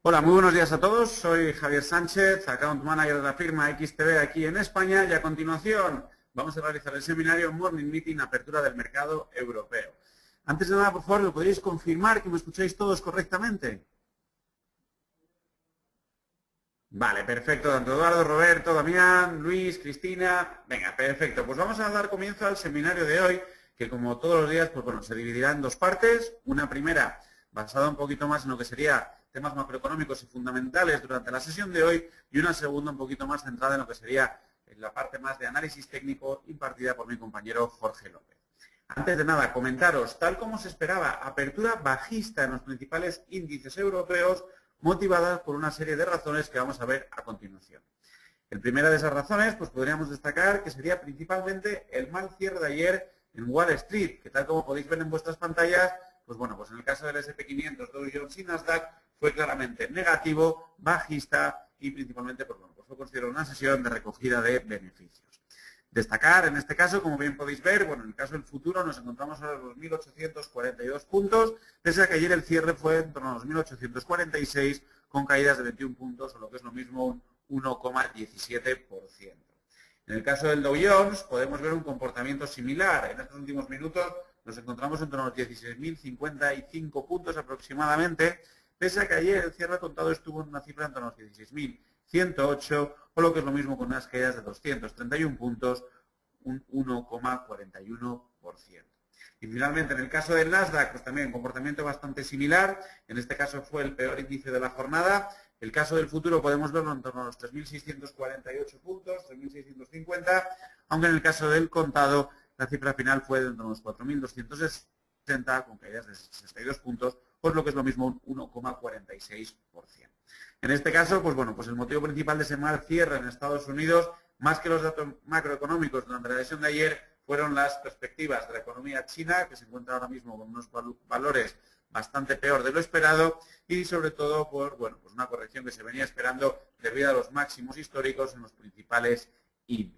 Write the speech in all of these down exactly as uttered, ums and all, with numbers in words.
Hola, muy buenos días a todos. Soy Javier Sánchez, Account Manager de la firma X T B aquí en España y a continuación vamos a realizar el seminario Morning Meeting Apertura del Mercado Europeo. Antes de nada, por favor, ¿me podríais confirmar que me escucháis todos correctamente? Vale, perfecto. Tanto Eduardo, Roberto, Damián, Luis, Cristina. Venga, perfecto. Pues vamos a dar comienzo al seminario de hoy, que como todos los días, pues bueno, se dividirá en dos partes. Una primera basada un poquito más en lo que sería temas macroeconómicos y fundamentales durante la sesión de hoy, y una segunda un poquito más centrada en lo que sería la parte más de análisis técnico impartida por mi compañero Jorge López. Antes de nada, comentaros, tal como se esperaba, apertura bajista en los principales índices europeos, motivadas por una serie de razones que vamos a ver a continuación. En primera de esas razones, pues podríamos destacar que sería principalmente el mal cierre de ayer en Wall Street, que tal como podéis ver en vuestras pantallas, pues bueno, pues en el caso del ese and pe quinientos, Dow Jones y Nasdaq fue claramente negativo, bajista y principalmente pues bueno, pues fue considerado una sesión de recogida de beneficios. Destacar en este caso, como bien podéis ver, bueno, en el caso del futuro nos encontramos a los mil ochocientos cuarenta y dos puntos, pese a que ayer el cierre fue en torno a los mil ochocientos cuarenta y seis con caídas de veintiún puntos o lo que es lo mismo un uno coma diecisiete por ciento. En el caso del Dow Jones podemos ver un comportamiento similar. En estos últimos minutos nos encontramos en torno a los dieciséis mil cincuenta y cinco puntos aproximadamente, pese a que ayer el cierre contado estuvo en una cifra en torno a los dieciséis mil ciento ocho, o lo que es lo mismo con unas caídas de doscientos treinta y un puntos, un uno coma cuarenta y uno por ciento. Y finalmente, en el caso del Nasdaq, pues también comportamiento bastante similar. En este caso fue el peor índice de la jornada. El caso del futuro podemos verlo en torno a los tres mil seiscientos cuarenta y ocho puntos, tres mil seiscientos cincuenta, aunque en el caso del contado la cifra final fue de entre los cuatro mil doscientos sesenta con caídas de sesenta y dos puntos, pues lo que es lo mismo un uno coma cuarenta y seis por ciento. En este caso, pues bueno, pues el motivo principal de ese mal cierre en Estados Unidos, más que los datos macroeconómicos durante la sesión de ayer, fueron las perspectivas de la economía china, que se encuentra ahora mismo con unos valores bastante peor de lo esperado, y sobre todo por bueno, pues una corrección que se venía esperando debido a los máximos históricos en los principales índices.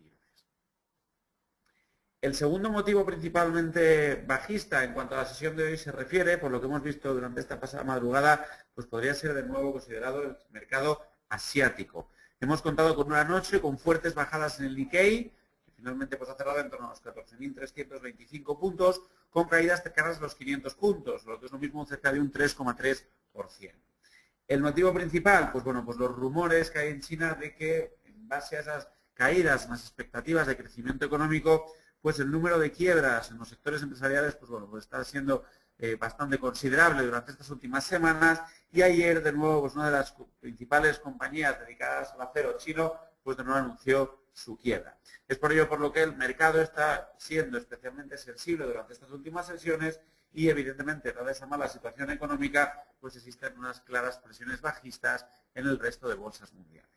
El segundo motivo principalmente bajista en cuanto a la sesión de hoy se refiere, por lo que hemos visto durante esta pasada madrugada, pues podría ser de nuevo considerado el mercado asiático. Hemos contado con una noche con fuertes bajadas en el Nikkei, que finalmente pues ha cerrado en torno a los catorce mil trescientos veinticinco puntos, con caídas cercanas a los quinientos puntos, lo que es lo mismo cerca de un tres coma tres por ciento. El motivo principal, pues bueno, pues los rumores que hay en China de que en base a esas caídas en las expectativas de crecimiento económico, pues el número de quiebras en los sectores empresariales pues bueno, pues está siendo eh, bastante considerable durante estas últimas semanas, y ayer de nuevo pues una de las principales compañías dedicadas al acero chino pues de nuevo anunció su quiebra. Es por ello por lo que el mercado está siendo especialmente sensible durante estas últimas sesiones y evidentemente dada esa mala situación económica pues existen unas claras presiones bajistas en el resto de bolsas mundiales.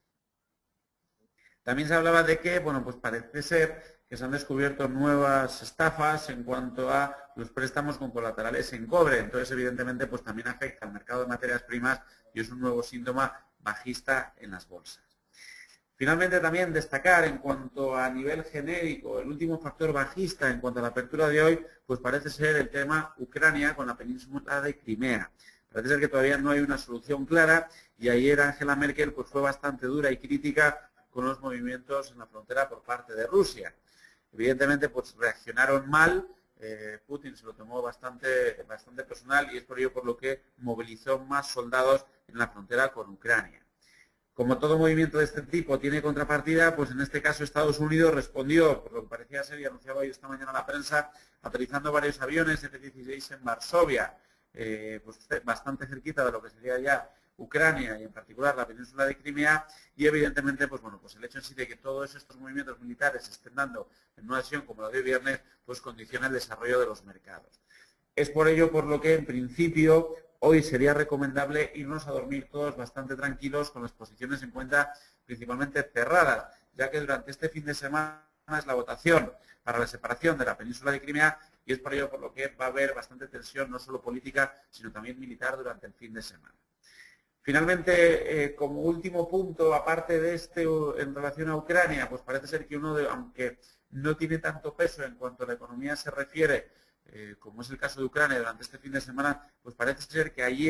También se hablaba de que, bueno, pues parece ser que se han descubierto nuevas estafas en cuanto a los préstamos con colaterales en cobre. Entonces, evidentemente, pues también afecta al mercado de materias primas y es un nuevo síntoma bajista en las bolsas. Finalmente, también destacar en cuanto a nivel genérico, el último factor bajista en cuanto a la apertura de hoy, pues parece ser el tema Ucrania con la península de Crimea. Parece ser que todavía no hay una solución clara y ayer Angela Merkel pues fue bastante dura y crítica con los movimientos en la frontera por parte de Rusia. Evidentemente, pues reaccionaron mal, eh, Putin se lo tomó bastante, bastante personal y es por ello por lo que movilizó más soldados en la frontera con Ucrania. Como todo movimiento de este tipo tiene contrapartida, pues en este caso Estados Unidos respondió, por lo que parecía ser y anunciaba hoy esta mañana la prensa, aterrizando varios aviones F dieciséis en Varsovia, eh, pues bastante cerquita de lo que sería ya Ucrania y en particular la península de Crimea, y evidentemente pues bueno, pues el hecho en sí de que todos estos movimientos militares se estén dando en una sesión como la de hoy viernes, pues condiciona el desarrollo de los mercados. Es por ello por lo que en principio hoy sería recomendable irnos a dormir todos bastante tranquilos con las posiciones en cuenta principalmente cerradas, ya que durante este fin de semana es la votación para la separación de la península de Crimea y es por ello por lo que va a haber bastante tensión no solo política sino también militar durante el fin de semana. Finalmente, eh, como último punto, aparte de este en relación a Ucrania, pues parece ser que uno de, aunque no tiene tanto peso en cuanto a la economía se refiere, eh, como es el caso de Ucrania durante este fin de semana, pues parece ser que ayer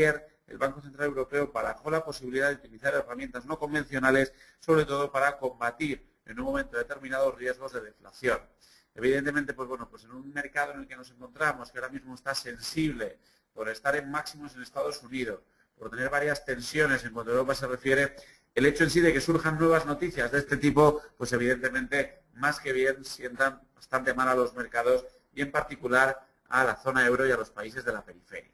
el Banco Central Europeo barajó la posibilidad de utilizar herramientas no convencionales, sobre todo para combatir en un momento determinado riesgos de deflación. Evidentemente, pues bueno, pues en un mercado en el que nos encontramos, que ahora mismo está sensible por estar en máximos en Estados Unidos, por tener varias tensiones en cuanto a Europa se refiere, el hecho en sí de que surjan nuevas noticias de este tipo, pues evidentemente, más que bien, sientan bastante mal a los mercados y en particular a la zona euro y a los países de la periferia.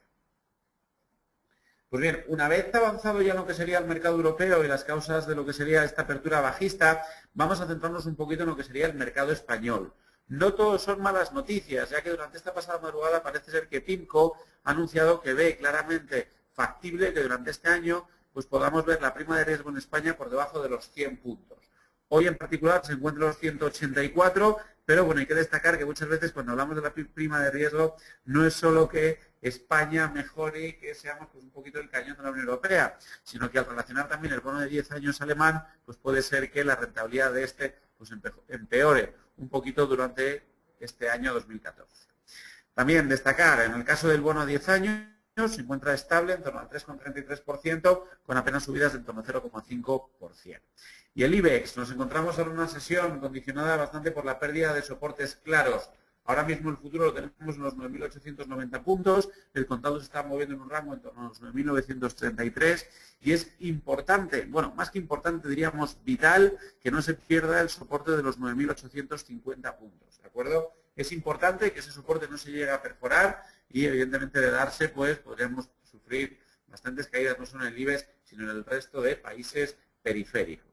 Pues bien, una vez avanzado ya lo que sería el mercado europeo y las causas de lo que sería esta apertura bajista, vamos a centrarnos un poquito en lo que sería el mercado español. No todos son malas noticias, ya que durante esta pasada madrugada parece ser que PIMCO ha anunciado que ve claramente factible que durante este año pues podamos ver la prima de riesgo en España por debajo de los cien puntos. Hoy en particular se encuentra en los ciento ochenta y cuatro, pero bueno, hay que destacar que muchas veces cuando hablamos de la prima de riesgo no es solo que España mejore y que seamos pues, un poquito el cañón de la Unión Europea, sino que al relacionar también el bono de diez años alemán, pues puede ser que la rentabilidad de este pues empeore un poquito durante este año dos mil catorce. También destacar, en el caso del bono a diez años, se encuentra estable en torno al tres coma treinta y tres por ciento, con apenas subidas de en torno al cero coma cinco por ciento. Y el IBEX, nos encontramos ahora en una sesión condicionada bastante por la pérdida de soportes claros. Ahora mismo el futuro lo tenemos en los nueve mil ochocientos noventa puntos, el contado se está moviendo en un rango en torno a los nueve mil novecientos treinta y tres y es importante, bueno, más que importante diríamos vital, que no se pierda el soporte de los nueve mil ochocientos cincuenta puntos, ¿de acuerdo? Es importante que ese soporte no se llegue a perforar y evidentemente de darse, pues podríamos sufrir bastantes caídas no solo en el IBEX, sino en el resto de países periféricos.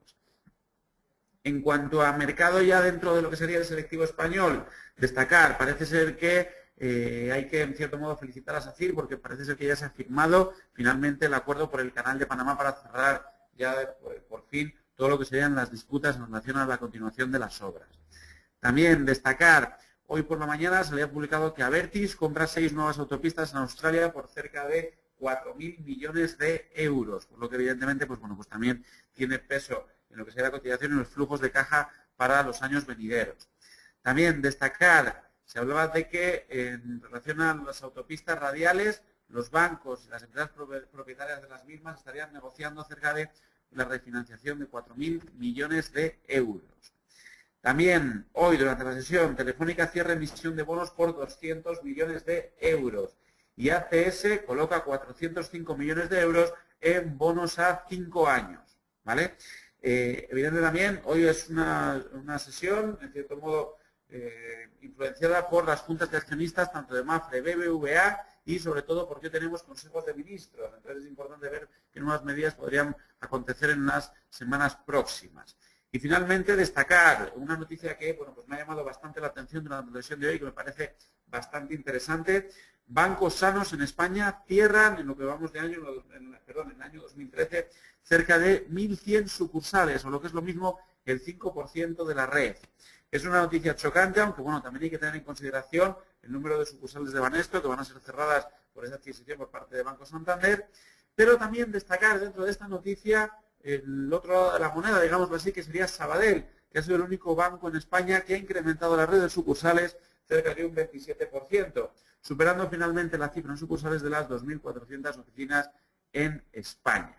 En cuanto a mercado ya dentro de lo que sería el selectivo español, destacar, parece ser que eh, hay que en cierto modo felicitar a SACIR porque parece ser que ya se ha firmado finalmente el acuerdo por el Canal de Panamá para cerrar ya por, por fin todo lo que serían las disputas en relación a la continuación de las obras. También destacar, hoy por la mañana se había publicado que Abertis compra seis nuevas autopistas en Australia por cerca de cuatro mil millones de euros, por lo que evidentemente pues bueno pues también tiene peso en lo que sería la cotización y los flujos de caja para los años venideros. También destacar, se hablaba de que en relación a las autopistas radiales, los bancos y las empresas propietarias de las mismas estarían negociando acerca de la refinanciación de cuatro mil millones de euros. También, hoy durante la sesión, Telefónica cierra emisión de bonos por doscientos millones de euros y A C S coloca cuatrocientos cinco millones de euros en bonos a cinco años, ¿vale? Eh, evidentemente también, hoy es una, una sesión, en cierto modo, eh, influenciada por las juntas de accionistas, tanto de Mafre, B B V A y sobre todo porque tenemos consejos de ministros. Entonces es importante ver qué nuevas medidas podrían acontecer en las semanas próximas. Y finalmente destacar una noticia que bueno, pues me ha llamado bastante la atención durante la sesión de hoy, que me parece bastante interesante. Bancos sanos en España cierran en lo que vamos de año, en, perdón, en el año dos mil trece, cerca de mil cien sucursales, o lo que es lo mismo, el cinco por ciento de la red. Es una noticia chocante, aunque bueno, también hay que tener en consideración el número de sucursales de Banesto, que van a ser cerradas por esa adquisición por parte de Banco Santander, pero también destacar dentro de esta noticia el otro lado de la moneda, digámoslo así, que sería Sabadell, que ha sido el único banco en España que ha incrementado la red de sucursales cerca de un veintisiete por ciento, superando finalmente la cifra en sucursales de las dos mil cuatrocientas oficinas en España.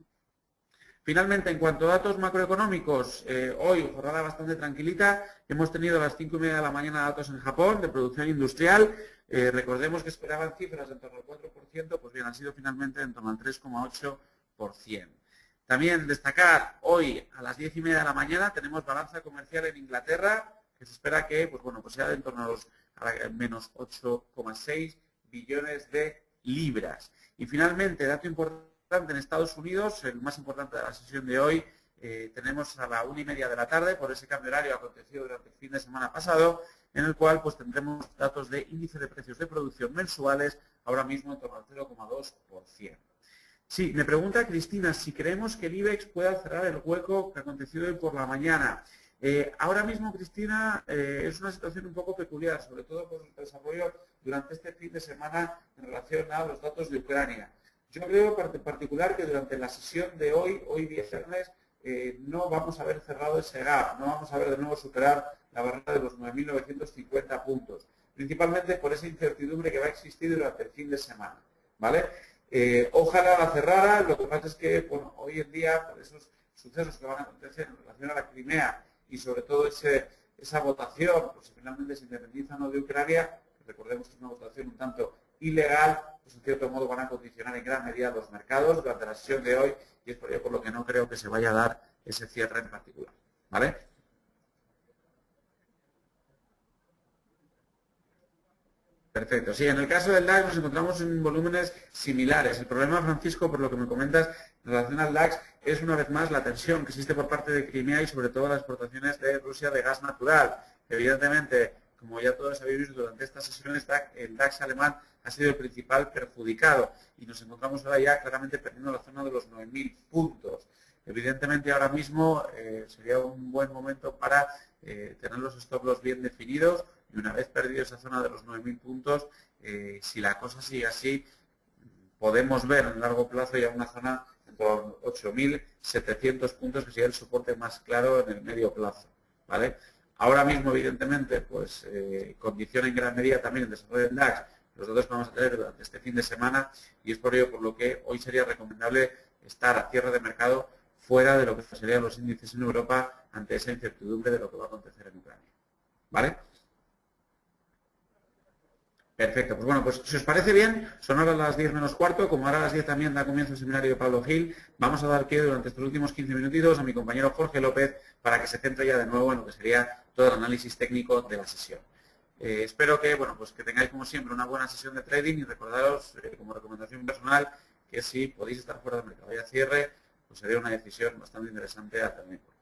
Finalmente, en cuanto a datos macroeconómicos, eh, hoy jornada bastante tranquilita, hemos tenido a las cinco y media de la mañana datos en Japón de producción industrial, eh, recordemos que esperaban cifras en torno al cuatro por ciento, pues bien, han sido finalmente en torno al tres coma ocho por ciento. También destacar, hoy a las diez y media de la mañana tenemos balanza comercial en Inglaterra, que se espera que pues bueno, pues sea de en torno a los a menos ocho coma seis billones de libras. Y finalmente, dato importante en Estados Unidos, el más importante de la sesión de hoy, eh, tenemos a la una y media de la tarde, por ese cambio horario acontecido durante el fin de semana pasado, en el cual pues tendremos datos de índice de precios de producción mensuales, ahora mismo en torno al cero coma dos por ciento. Sí, me pregunta Cristina si creemos que el IBEX pueda cerrar el hueco que ha acontecido hoy por la mañana. Eh, ahora mismo, Cristina, eh, es una situación un poco peculiar, sobre todo por el desarrollo durante este fin de semana en relación a los datos de Ucrania. Yo creo en particular que durante la sesión de hoy, hoy viernes, eh, no vamos a ver cerrado ese gap, no vamos a ver de nuevo superar la barrera de los nueve mil novecientos cincuenta puntos, principalmente por esa incertidumbre que va a existir durante el fin de semana, ¿vale? Eh, ojalá la cerrara, lo que pasa es que, bueno, hoy en día, por esos sucesos que van a acontecer en relación a la Crimea y sobre todo ese, esa votación, pues si finalmente se independiza o no de Ucrania, recordemos que es una votación un tanto ilegal, pues en cierto modo van a condicionar en gran medida los mercados durante la sesión de hoy y es por ello por lo que no creo que se vaya a dar ese cierre en particular. ¿Vale? Perfecto. Sí, en el caso del DAX nos encontramos en volúmenes similares. El problema, Francisco, por lo que me comentas en relación al DAX, es una vez más la tensión que existe por parte de Crimea y sobre todo las exportaciones de Rusia de gas natural. Evidentemente, como ya todos habéis visto durante esta sesión, el DAX alemán ha sido el principal perjudicado y nos encontramos ahora ya claramente perdiendo la zona de los nueve mil puntos. Evidentemente, ahora mismo eh, sería un buen momento para eh, tener los stop loss bien definidos y una vez perdido esa zona de los nueve mil puntos, eh, si la cosa sigue así, podemos ver en largo plazo ya una zona en torno a ocho mil setecientos puntos, que sería el soporte más claro en el medio plazo. ¿Vale? Ahora mismo, evidentemente, pues eh, condiciona en gran medida también el desarrollo del DAX, los datos que vamos a tener durante este fin de semana, y es por ello por lo que hoy sería recomendable estar a cierre de mercado fuera de lo que serían los índices en Europa ante esa incertidumbre de lo que va a acontecer en Ucrania. ¿Vale? Perfecto, pues bueno, pues si os parece bien, son ahora las diez menos cuarto, como ahora a las diez también da comienzo el seminario de Pablo Gil, vamos a dar pie durante estos últimos quince minutitos a mi compañero Jorge López para que se centre ya de nuevo en lo que sería todo el análisis técnico de la sesión. Eh, espero que, bueno, pues que tengáis como siempre una buena sesión de trading y recordaros, eh, como recomendación personal, que si podéis estar fuera del mercado y a cierre, pues sería una decisión bastante interesante a tener en cuenta.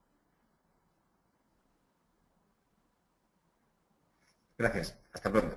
Gracias, hasta pronto.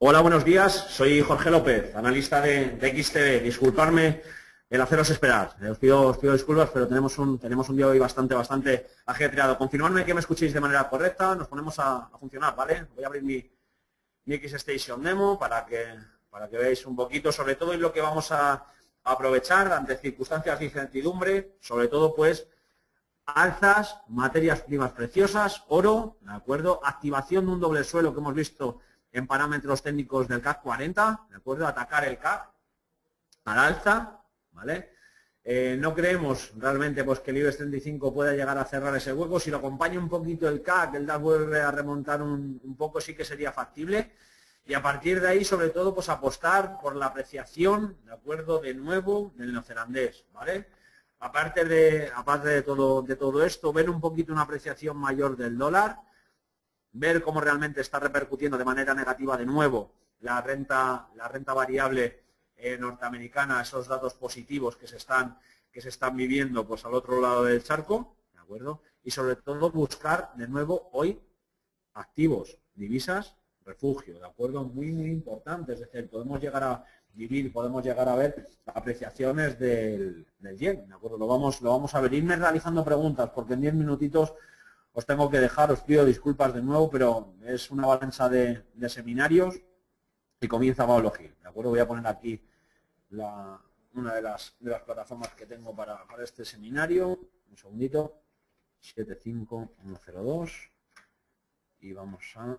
Hola, buenos días. Soy Jorge López, analista de, de X T V. Disculparme el haceros esperar. Os pido, os pido disculpas, pero tenemos un, tenemos un día hoy bastante, bastante ajetreado. Confirmadme que me escuchéis de manera correcta. Nos ponemos a, a funcionar, ¿vale? Voy a abrir mi, mi X Station Demo para que, para que veáis un poquito, sobre todo en lo que vamos a, a aprovechar ante circunstancias de incertidumbre, sobre todo, pues, alzas, materias primas preciosas, oro, ¿de acuerdo? Activación de un doble suelo que hemos visto en parámetros técnicos del C A C cuarenta, ¿de acuerdo? Atacar el C A C al alza, ¿vale? Eh, no creemos realmente pues, que el IBEX treinta y cinco pueda llegar a cerrar ese hueco. Si lo acompaña un poquito el C A C, el D A X vuelve a remontar un, un poco, sí que sería factible. Y a partir de ahí, sobre todo, pues apostar por la apreciación, ¿de acuerdo? De nuevo, del neozelandés, ¿vale? Aparte de, aparte de todo, de todo esto, ver un poquito una apreciación mayor del dólar, ver cómo realmente está repercutiendo de manera negativa de nuevo la renta, la renta variable eh, norteamericana, esos datos positivos que se están, que se están viviendo pues al otro lado del charco, ¿de acuerdo? Y sobre todo buscar de nuevo hoy activos, divisas, refugio, ¿de acuerdo? Muy, muy importante, es decir, podemos llegar a vivir, podemos llegar a ver apreciaciones del, del yen, ¿de acuerdo? Lo vamos, lo vamos a ver. Irme realizando preguntas, porque en diez minutitos os tengo que dejar, os pido disculpas de nuevo, pero es una avalancha de, de seminarios y comienza a elegir, ¿de acuerdo? Voy a poner aquí la, una de las, de las plataformas que tengo para, para este seminario. Un segundito. siete cinco uno cero dos. Y vamos a...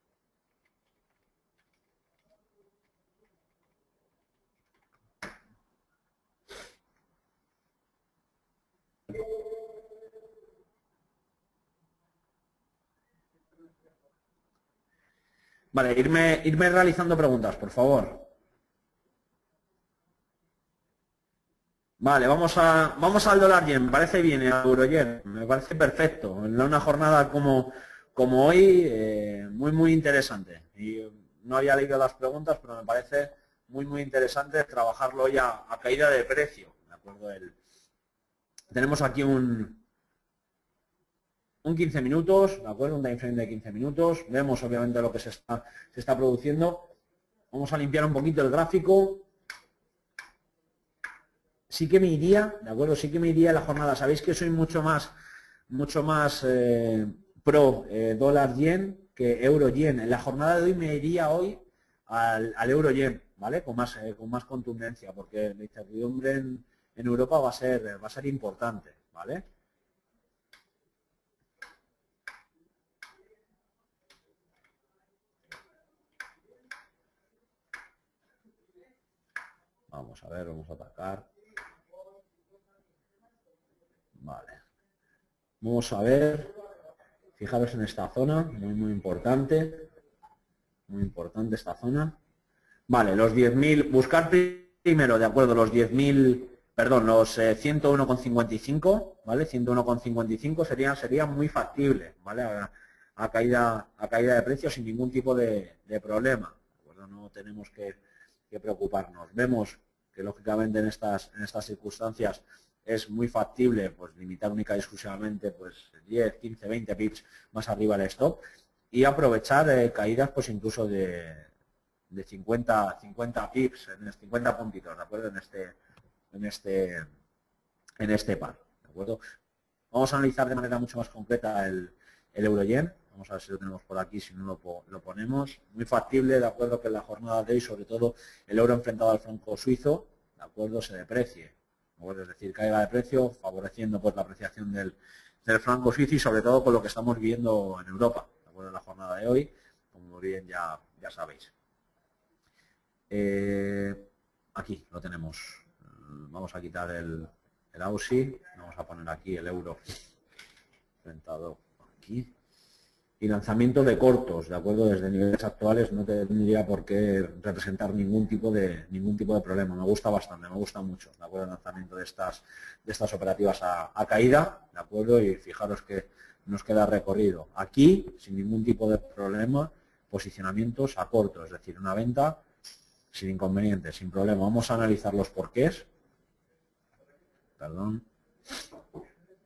Vale, irme, irme realizando preguntas, por favor. Vale, vamos a vamos al dólar yen, me parece bien, el euro yen, me parece perfecto. En una jornada como, como hoy, eh, muy, muy interesante. Y no había leído las preguntas, pero me parece muy, muy interesante trabajarlo hoy a, a caída de precio. ¿De acuerdo? El, tenemos aquí un, un quince minutos, ¿de acuerdo? Un time frame de quince minutos. Vemos obviamente lo que se está, se está produciendo. Vamos a limpiar un poquito el gráfico. Sí que me iría, ¿de acuerdo? Sí que me iría la jornada. Sabéis que soy mucho más, mucho más eh, pro eh, dólar yen que euro yen. En la jornada de hoy me iría hoy al, al euro yen, ¿vale? Con más, eh, con más contundencia, porque la incertidumbre en, en Europa va a ser, va a ser importante, ¿vale? Vamos a ver, vamos a atacar. Vale. Vamos a ver. Fijaros en esta zona, muy, muy importante. Muy importante esta zona. Vale, los diez mil, buscar primero, de acuerdo, los diez mil, perdón, los eh, ciento uno coma cincuenta y cinco, ¿vale? ciento uno coma cincuenta y cinco sería, sería muy factible, ¿vale? A, a, caída, a caída de precios sin ningún tipo de, de problema, ¿de acuerdo? No tenemos que, que preocuparnos. Vemos que, lógicamente, en estas, en estas circunstancias es muy factible pues limitar única y exclusivamente pues diez, quince, veinte pips más arriba el stop y aprovechar eh, caídas pues incluso de, de cincuenta, cincuenta pips, en cincuenta puntitos, ¿de acuerdo? En este, en este, en este par, ¿de acuerdo? Vamos a analizar de manera mucho más concreta el, el euro yen. Vamos a ver si lo tenemos por aquí, si no lo, lo ponemos. Muy factible, de acuerdo, que en la jornada de hoy, sobre todo el euro enfrentado al franco suizo, de acuerdo, se deprecie. Bueno, es decir, caiga de precio, favoreciendo pues la apreciación del, del franco suizo y sobre todo con lo que estamos viendo en Europa, de acuerdo, en la jornada de hoy, como bien ya, ya sabéis. Eh, aquí lo tenemos. Vamos a quitar el, el Aussie, vamos a poner aquí el euro enfrentado aquí. Y lanzamiento de cortos, de acuerdo, desde niveles actuales no tendría por qué representar ningún tipo de ningún tipo de problema. Me gusta bastante, me gusta mucho, de acuerdo, el lanzamiento de estas de estas operativas a, a caída, de acuerdo, y fijaros que nos queda recorrido aquí sin ningún tipo de problema, posicionamientos a corto, es decir, una venta sin inconveniente, sin problema. Vamos a analizar los porqués. Perdón.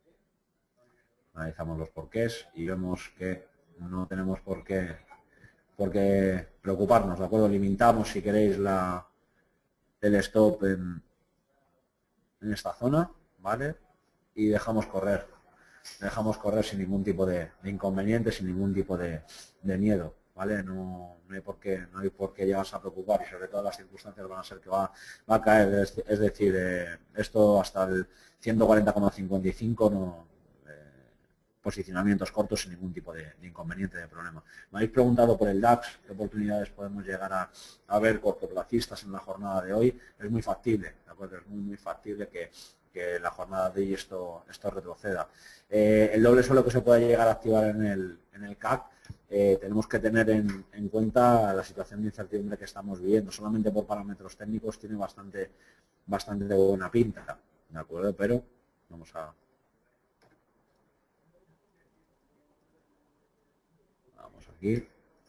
Analizamos los porqués y vemos que no tenemos por qué por qué preocuparnos, ¿de acuerdo? Limitamos, si queréis, la, el stop en, en esta zona, ¿vale? Y dejamos correr, dejamos correr sin ningún tipo de, de inconveniente, sin ningún tipo de, de miedo, ¿vale? No, no hay por qué, no hay por qué llegarse a preocupar, y sobre todo las circunstancias van a ser que va, va a caer, es, es decir, eh, esto hasta el ciento cuarenta coma cincuenta y cinco no, eh, posicionamientos cortos sin ningún tipo de, de inconveniente, de problema. Me habéis preguntado por el DAX, qué oportunidades podemos llegar a, a ver cortoplacistas en la jornada de hoy. Es muy factible, ¿de acuerdo? Es muy, muy factible que que la jornada de hoy esto, esto retroceda. Eh, el doble suelo que se puede llegar a activar en el, en el C A C, eh, tenemos que tener en, en cuenta la situación de incertidumbre que estamos viviendo. Solamente por parámetros técnicos tiene bastante, bastante de buena pinta, ¿de acuerdo? Pero vamos a... Vamos aquí.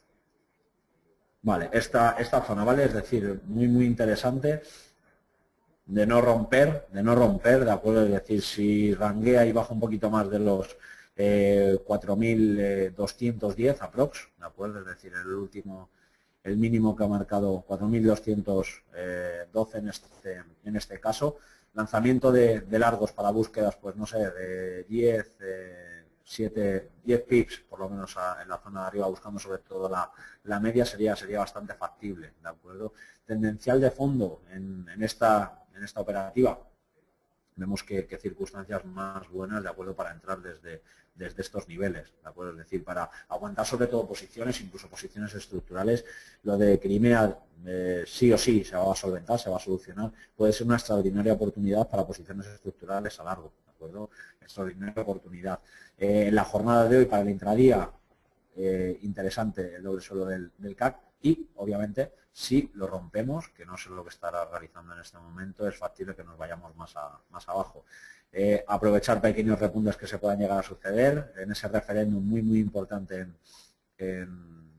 Vale, esta, esta zona, ¿vale? Es decir, muy, muy interesante. De no romper, de no romper, de acuerdo, es decir, si ranguea y baja un poquito más de los eh, cuatro mil doscientos diez aprox, de acuerdo, es decir, el último, el mínimo que ha marcado cuatro mil doscientos doce en este, en este caso, lanzamiento de, de largos para búsquedas, pues no sé, de diez, eh, siete, diez pips, por lo menos a, en la zona de arriba, buscando sobre todo la, la media, sería, sería bastante factible, de acuerdo. Tendencial de fondo en, en esta en esta operativa, vemos que, que circunstancias más buenas, de acuerdo, para entrar desde, desde estos niveles, de acuerdo, es decir, para aguantar sobre todo posiciones, incluso posiciones estructurales. Lo de Crimea eh, sí o sí se va a solventar, se va a solucionar, puede ser una extraordinaria oportunidad para posiciones estructurales a largo, de acuerdo, extraordinaria oportunidad. Eh, en la jornada de hoy para el intradía, eh, interesante el doble suelo del, del C A C, y obviamente si lo rompemos, que no sé lo que estará realizando en este momento, es factible que nos vayamos más, a, más abajo. Eh, aprovechar pequeños repuntes que se puedan llegar a suceder en ese referéndum muy muy importante en, en,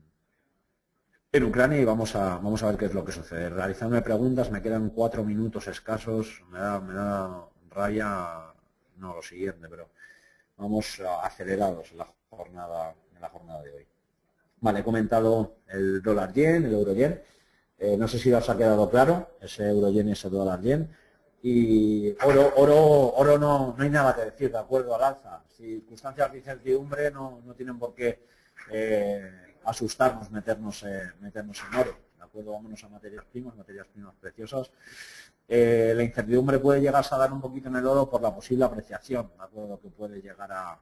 en Ucrania, y vamos a, vamos a ver qué es lo que sucede. Realizarme preguntas, me quedan cuatro minutos escasos, me da, me da raya, no lo siguiente, pero vamos acelerados en la jornada, en la jornada de hoy. Vale, he comentado el dólar yen, el euro yen. Eh, no sé si os ha quedado claro, ese euro yen y ese dólar yen. Y oro, oro, oro no, no hay nada que decir, de acuerdo al alza. Circunstancias de incertidumbre no, no tienen por qué eh, asustarnos, meternos, eh, meternos en oro. De acuerdo, vámonos a materias primas, materias primas preciosas. Eh, la incertidumbre puede llegar a dar un poquito en el oro por la posible apreciación, de acuerdo, que puede llegar a,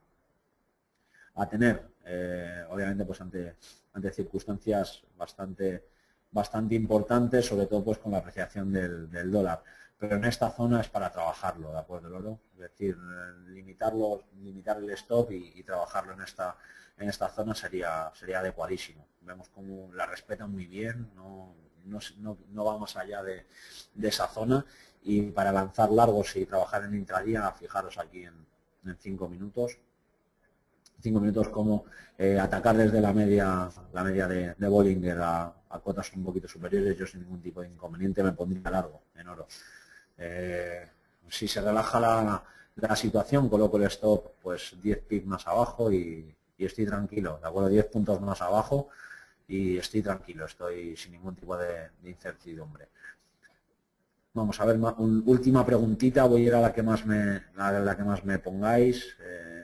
a tener, eh, obviamente, pues ante, ante circunstancias bastante, bastante importantes, sobre todo pues con la apreciación del, del dólar. Pero en esta zona es para trabajarlo, ¿de acuerdo, el oro? Es decir, limitarlo, limitar el stop y, y trabajarlo en esta, en esta zona sería, sería adecuadísimo. Vemos cómo la respetan muy bien, no, no, no, no va más allá de, de esa zona, y para lanzar largos y trabajar en intradía, fijaros aquí en, en cinco minutos. Cinco minutos como eh, atacar desde la media la media de, de Bollinger a, a cotas un poquito superiores. Yo sin ningún tipo de inconveniente me pondría largo en oro. Eh, si se relaja la, la situación, coloco el stop pues diez pips más abajo y, y estoy tranquilo, de acuerdo, diez puntos más abajo y estoy tranquilo, estoy sin ningún tipo de, de incertidumbre. Vamos a ver, una última preguntita, voy a ir a la que más me, a la que más me pongáis. Eh,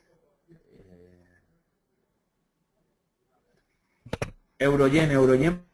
Euro yen, euro yen